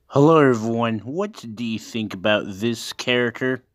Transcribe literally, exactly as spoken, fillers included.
Hello, everyone. What do you think about this character?